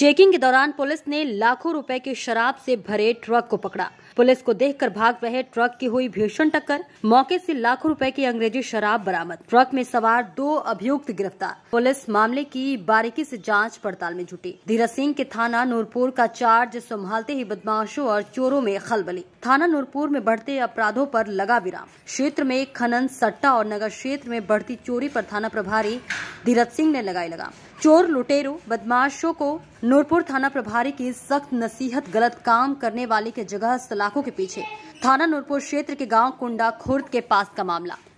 Checking के दौरान police ने लाखों रुपए की शराब से भरे ट्रक को पकड़ा। पुलिस को देखकर भाग रहे ट्रक की हुई भीषण टक्कर, मौके से लाखों रुपए की अंग्रेजी शराब बरामद। ट्रक में सवार 2 अभियुक्त गिरफ्तार। पुलिस मामले की बारीकी से जांच पड़ताल में जुटी। धीरज सिंह के थाना नूरपुर का चार्ज संभालते ही बदमाशों और चोरों में खलबली। थाना नूरपुर में बढ़ते अपराधों पर लगा विराम। क्षेत्र में खनन, सट्टा और नगर क्षेत्र में बढ़ती चोरी पर थाना प्रभारी धीरज सिंह ने लगाई लगाम। चोर, लुटेरों, बदमाशों को नूरपुर थाना प्रभारी की सख्त नसीहत, गलत काम करने वाले के जगह सलाखों के पीछे। थाना नूरपुर क्षेत्र के गांव कुंडा खुर्द के पास का मामला।